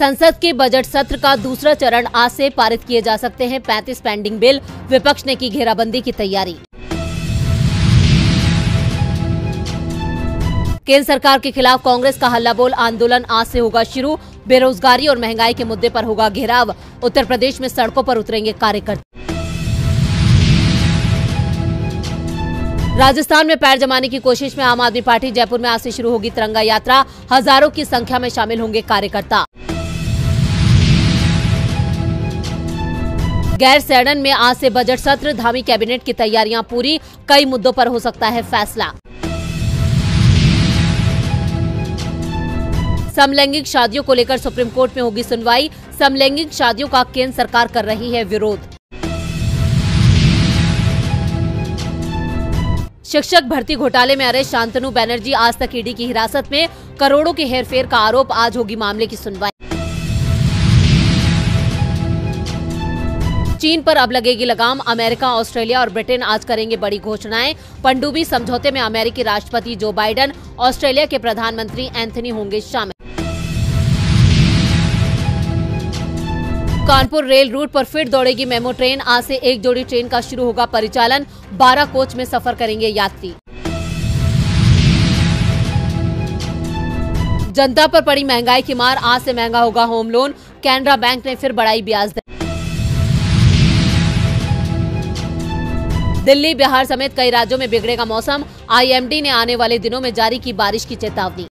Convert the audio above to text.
संसद के बजट सत्र का दूसरा चरण आज से पारित किए जा सकते हैं 35 पेंडिंग बिल। विपक्ष ने की घेराबंदी की तैयारी। केंद्र सरकार के खिलाफ कांग्रेस का हल्ला बोल आंदोलन आज से होगा शुरू। बेरोजगारी और महंगाई के मुद्दे पर होगा घेराव। उत्तर प्रदेश में सड़कों पर उतरेंगे कार्यकर्ता। राजस्थान में पैर जमाने की कोशिश में आम आदमी पार्टी। जयपुर में आज से शुरू होगी तिरंगा यात्रा। हजारों की संख्या में शामिल होंगे कार्यकर्ता। गैरसैंण में आज से बजट सत्र। धामी कैबिनेट की तैयारियां पूरी। कई मुद्दों पर हो सकता है फैसला। समलैंगिक शादियों को लेकर सुप्रीम कोर्ट में होगी सुनवाई। समलैंगिक शादियों का केंद्र सरकार कर रही है विरोध। शिक्षक भर्ती घोटाले में अरेस्ट शांतनु बनर्जी आज तक ईडी की हिरासत में। करोड़ों की हेरफेर का आरोप। आज होगी मामले की सुनवाई। चीन पर अब लगेगी लगाम। अमेरिका, ऑस्ट्रेलिया और ब्रिटेन आज करेंगे बड़ी घोषणाएं। पनडुब्बी समझौते में अमेरिकी राष्ट्रपति जो बाइडेन, ऑस्ट्रेलिया के प्रधानमंत्री एंथनी होंगे शामिल। कानपुर रेल रूट पर फिर दौड़ेगी मेमो ट्रेन। आज से एक जोड़ी ट्रेन का शुरू होगा परिचालन। 12 कोच में सफर करेंगे यात्री। जनता पर पड़ी महंगाई की मार। आज से महंगा होगा होम लोन। कैनरा बैंक ने फिर बढ़ाई ब्याज दर। दिल्ली, बिहार समेत कई राज्यों में बिगड़ेगा मौसम। आईएमडी ने आने वाले दिनों में जारी की बारिश की चेतावनी।